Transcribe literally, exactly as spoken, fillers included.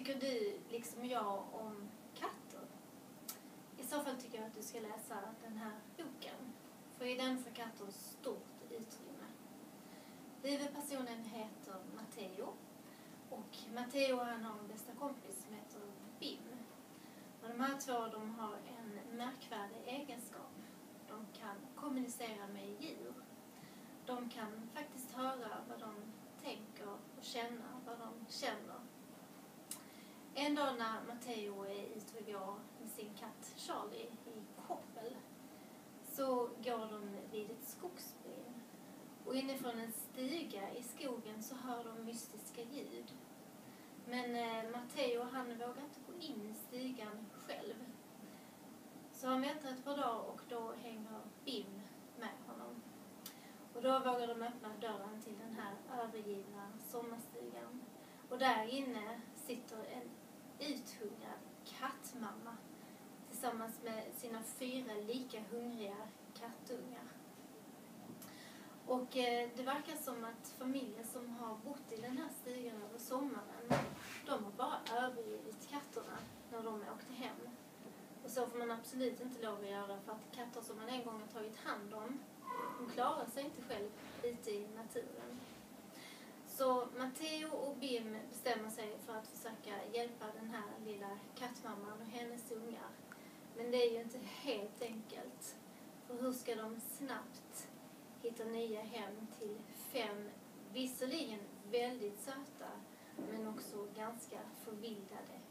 Tycker du, liksom jag, om katter? I så fall tycker jag att du ska läsa den här boken. För i den får katter stort utrymme. Huvudpersonen heter Matteo. Och Matteo han har en bästa kompis som heter Bim. Och de här två de har en märkvärdig egenskap. De kan kommunicera med djur. De kan faktiskt höra vad de tänker och känna vad de känner. En dag när Matteo är ute och går med sin katt Charlie i koppel så går de vid ett skogsbryn. Och inifrån en stuga i skogen så hör de mystiska ljud. Men eh, Matteo han vågar inte gå in i stugan själv. Så han väntar ett par dagar och då hänger Bim med honom. Och då vågar de öppna dörren till den här övergivna sommarstugan. Och där inne sitter en uthungrad kattmamma tillsammans med sina fyra lika hungriga kattungar. Och eh, det verkar som att familjer som har bott i den här stugan över sommaren, de har bara övergivit katterna när de åkte hem. Och så får man absolut inte lov att göra, för att katter som man en gång har tagit hand om, de klarar sig inte själv ute i naturen. Så Matteo och Bim bestämmer sig för att försöka hjälpa den här lilla kattmamman och hennes ungar. Men det är ju inte helt enkelt. För hur ska de snabbt hitta nya hem till fem, visserligen väldigt söta, men också ganska förvildade